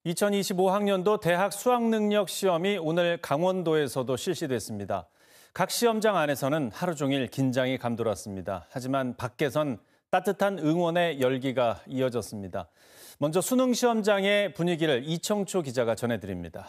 2025학년도 대학 수학능력 시험이 오늘 강원도에서도 실시됐습니다. 각 시험장 안에서는 하루 종일 긴장이 감돌았습니다. 하지만 밖에선 따뜻한 응원의 열기가 이어졌습니다. 먼저 수능 시험장의 분위기를 이청초 기자가 전해드립니다.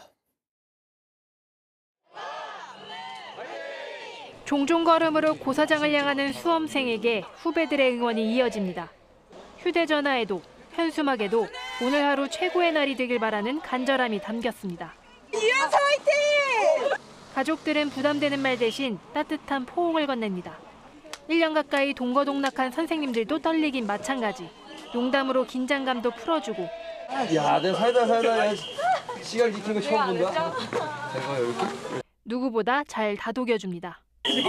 종종 걸음으로 고사장을 향하는 수험생에게 후배들의 응원이 이어집니다. 휴대전화에도 현수막에도 오늘 하루 최고의 날이 되길 바라는 간절함이 담겼습니다. 이현서 화이팅! 가족들은 부담되는 말 대신 따뜻한 포옹을 건넵니다. 1년 가까이 동거동락한 선생님들도 떨리긴 마찬가지. 농담으로 긴장감도 풀어주고. 야, 내가 살다 시간 지키는 거 처음 본다. 제가 여기. 누구보다 잘 다독여줍니다.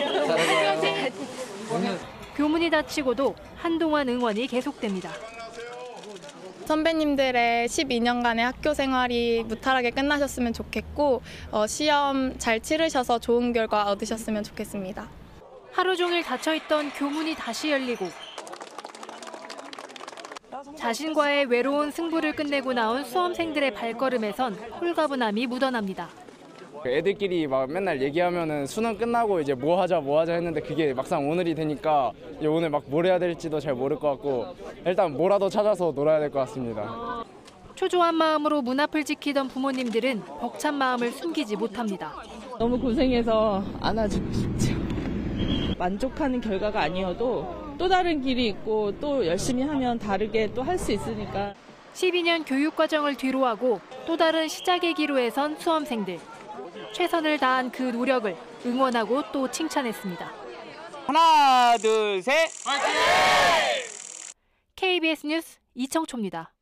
교문이 닫히고도 한동안 응원이 계속됩니다. 선배님들의 12년간의 학교 생활이 무탈하게 끝나셨으면 좋겠고 시험 잘 치르셔서 좋은 결과 얻으셨으면 좋겠습니다. 하루 종일 닫혀있던 교문이 다시 열리고 자신과의 외로운 승부를 끝내고 나온 수험생들의 발걸음에선 홀가분함이 묻어납니다. 애들끼리 막 맨날 얘기하면은 수능 끝나고 이제 뭐 하자 했는데 그게 막상 오늘이 되니까 이제 오늘 막 뭘 해야 될지도 잘 모를 것 같고 일단 뭐라도 찾아서 놀아야 될 것 같습니다. 초조한 마음으로 문 앞을 지키던 부모님들은 벅찬 마음을 숨기지 못합니다. 너무 고생해서 안아주고 싶죠. 만족하는 결과가 아니어도 또 다른 길이 있고 또 열심히 하면 다르게 또 할 수 있으니까. 12년 교육과정을 뒤로하고 또 다른 시작의 기로에 선 수험생들. 최선을 다한 그 노력을 응원하고 또 칭찬했습니다. 하나, 둘, 셋! 화이팅! KBS 뉴스 이청초입니다.